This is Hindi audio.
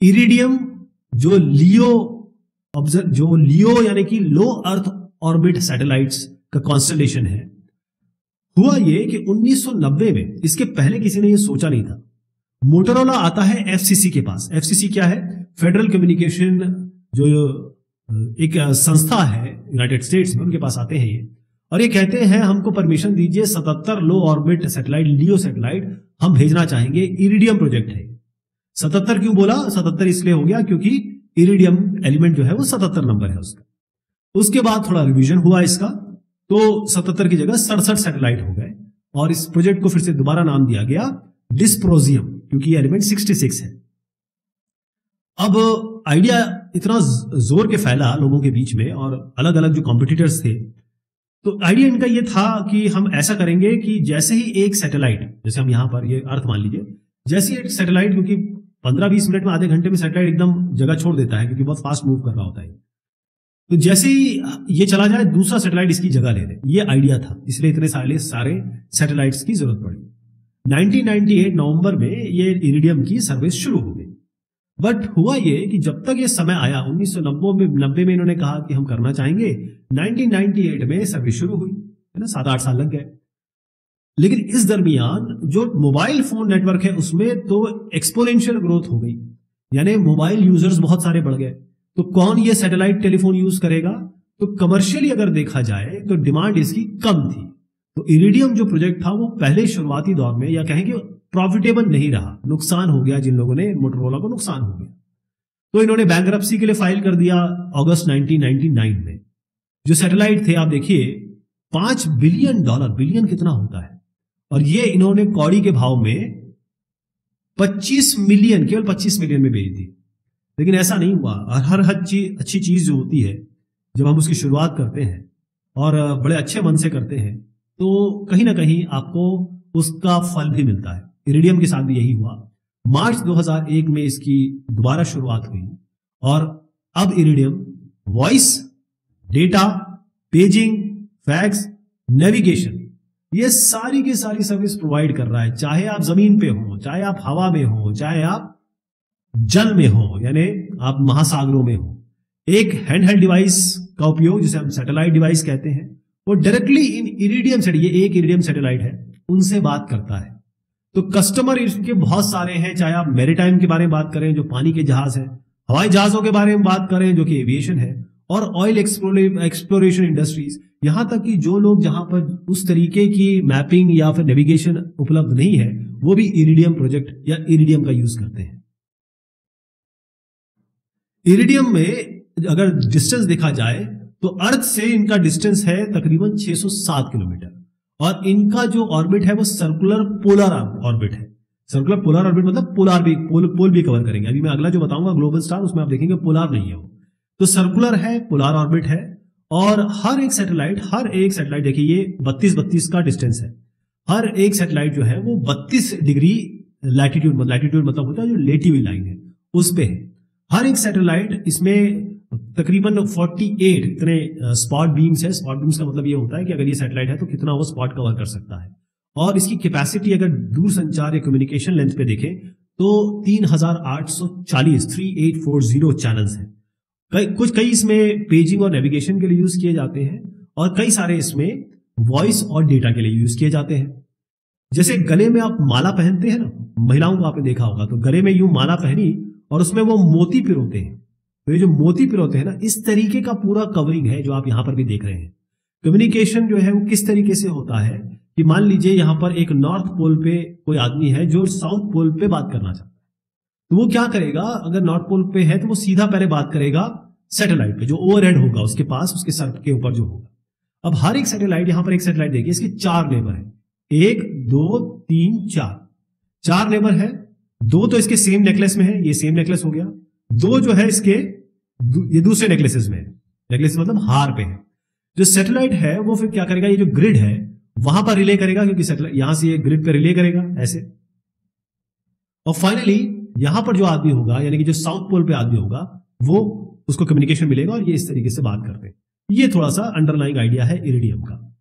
इरिडियम जो लियो यानी कि लो अर्थ ऑर्बिट सैटेलाइट्स का कॉन्स्टलेशन है। हुआ ये कि 1990 में, इसके पहले किसी ने ये सोचा नहीं था, मोटोरोला आता है एफसीसी के पास। एफसीसी क्या है? फेडरल कम्युनिकेशन जो एक संस्था है यूनाइटेड स्टेट्स में, उनके पास आते हैं ये, और ये कहते हैं हमको परमिशन दीजिए 77 low orbit satellite, LEO satellite हम भेजना चाहेंगे। इरिडियम प्रोजेक्ट है। 77 क्यों बोला? 77 इसलिए हो गया क्योंकि इरिडियम एलिमेंट जो है वो 77 नंबर है उसका। उसके बाद थोड़ा रिवीजन हुआ इसका, तो 77 की जगह 67 सैटेलाइट हो गए और इस प्रोजेक्ट को फिर से दोबारा नाम दिया गया डिस्प्रोजियम, क्योंकि ये एलिमेंट 66 है। अब आइडिया इतना जोर के फैला लोगों के बीच में और अलग अलग जो कॉम्पिटिटर्स थे, तो आइडिया इनका ये था कि हम ऐसा करेंगे कि जैसे ही एक सैटेलाइट, जैसे हम यहां पर ये अर्थ मान लीजिए, जैसे ही एक सैटेलाइट, क्योंकि 15-20 मिनट में, आधे घंटे में सैटेलाइट एकदम जगह छोड़ देता है क्योंकि बहुत फास्ट मूव कर रहा होता है, तो जैसे ही ये चला जाए दूसरा सैटेलाइट इसकी जगह ले ले, ये आइडिया था। इसलिए इतने सारे सैटेलाइट्स की जरूरत पड़ी। 1998 नवंबर में ये इरिडियम की सर्विस शुरू हो गई। बट हुआ ये कि जब तक ये समय आया, 1990 में इन्होंने कहा कि हम करना चाहेंगे, 1998 में सर्विस शुरू हुई, है ना, 7-8 साल लग गए। लेकिन इस दरमियान जो मोबाइल फोन नेटवर्क है उसमें तो एक्सपोनेंशियल ग्रोथ हो गई, यानी मोबाइल यूजर्स बहुत सारे बढ़ गए। तो कौन ये सैटेलाइट टेलीफोन यूज करेगा? तो कमर्शियली अगर देखा जाए तो डिमांड इसकी कम थी। तो इरिडियम जो प्रोजेक्ट था वो पहले शुरुआती दौर में, या कहेंगे, प्रॉफिटेबल नहीं रहा, नुकसान हो गया। जिन लोगों ने, मोटोरोला को नुकसान हो गया, तो इन्होंने बैंकरप्सी के लिए फाइल कर दिया अगस्त 1999 में। जो सैटेलाइट थे, आप देखिए, $5 बिलियन, बिलियन कितना होता है, और ये इन्होंने कौड़ी के भाव में 25 मिलियन, केवल 25 मिलियन में बेच दी। लेकिन ऐसा नहीं हुआ। हर अच्छी चीज जो होती है, जब हम उसकी शुरुआत करते हैं और बड़े अच्छे मन से करते हैं, तो कहीं ना कहीं आपको उसका फल भी मिलता है। इरिडियम के साथ भी यही हुआ। मार्च 2001 में इसकी दोबारा शुरुआत हुई और अब Iridium voice, data, paging, fax, navigation, ये सारी की सारी सर्विस प्रोवाइड कर रहा है। चाहे आप जमीन पे हो, चाहे आप हवा में हो, चाहे आप जल में हो, यानी आप महासागरों में हो, एक हैंडहेल्ड डिवाइस का उपयोग, जिसे हम सैटेलाइट डिवाइस कहते हैं, वो डायरेक्टली इन इरिडियम से, ये एक इरिडियम सैटेलाइट है, उनसे बात करता है। तो कस्टमर इनके बहुत सारे हैं, चाहे आप मैरीटाइम के बारे में बात करें जो पानी के जहाज है, हवाई जहाजों के बारे में बात करें जो कि एविएशन है, और ऑयल एक्सप्लोरेशन इंडस्ट्रीज, यहां तक कि जो लोग जहां पर उस तरीके की मैपिंग या फिर नेविगेशन उपलब्ध नहीं है, वो भी इरिडियम प्रोजेक्ट या इरिडियम का यूज करते हैं। इरिडियम में अगर डिस्टेंस देखा जाए तो अर्थ से इनका डिस्टेंस है तकरीबन 607 किलोमीटर, और इनका जो ऑर्बिट है वो सर्कुलर पोलर ऑर्बिट है। सर्कुलर पोलर ऑर्बिट मतलब पोलर भी, पोल भी कवर करेंगे। अभी मैं अगला जो बताऊंगा ग्लोबल स्टार, उसमें आप देखेंगे पोलर नहीं है वो, तो सर्कुलर है, पोलर ऑर्बिट है। और हर एक सैटेलाइट देखिए, ये 32 का डिस्टेंस है। हर एक सैटेलाइट जो है वो 32 डिग्री लैटिट्यूड मतलब होता है जो लेटी हुई लाइन है, उस पे है हर एक सैटेलाइट। इसमें तकरीबन 48 इतने स्पॉट बीम्स है। स्पॉट बीम्स का मतलब ये होता है कि अगर ये सैटेलाइट है तो कितना वो स्पॉट कवर कर सकता है। और इसकी कैपेसिटी अगर दूर संचार या कम्युनिकेशन लेंथ पे देखें तो 3840 चैनल्स हैं। कई इसमें पेजिंग और नेविगेशन के लिए यूज किए जाते हैं, और कई सारे इसमें वॉइस और डेटा के लिए यूज किए जाते हैं। जैसे गले में आप माला पहनते हैं ना, महिलाओं को आपने देखा होगा, तो गले में यूं माला पहनी और उसमें वो मोती पिरोते हैं। तो ये जो मोती पिरोते हैं ना, इस तरीके का पूरा कवरिंग है जो आप यहां पर भी देख रहे हैं। कम्युनिकेशन जो है वो किस तरीके से होता है कि मान लीजिए यहां पर एक नॉर्थ पोल पे कोई आदमी है जो साउथ पोल पे बात करना चाहता है, तो वो क्या करेगा? अगर नॉर्थ पोल पे है तो वो सीधा पहले बात करेगा सैटेलाइट पे, जो ओवरहेड होगा उसके पास, उसके सर के ऊपर जो होगा। अब हर एक सैटेलाइट, यहां पर एक सैटेलाइट देखिए, इसके 4 नेबर है, 1 2 3 4 नेबर है। 2 तो इसके सेम नेकलेस में है, ये सेम नेकलेस हो गया। 2 जो है इसके ये दूसरे नेकलेसेस में है, नेकलेस मतलब हार पे है। जो सैटेलाइट है वो फिर क्या करेगा? ये जो ग्रिड है वहां पर रिले करेगा, क्योंकि सैटेलाइट यहां से ये ग्रिड पे रिले करेगा ऐसे, और फाइनली यहां पर जो आदमी होगा, यानी कि जो साउथ पोल पे आदमी होगा, वो उसको कम्युनिकेशन मिलेगा, और ये इस तरीके से बात करते हैं। ये थोड़ा सा अंडरलाइंग आइडिया है इरिडियम का।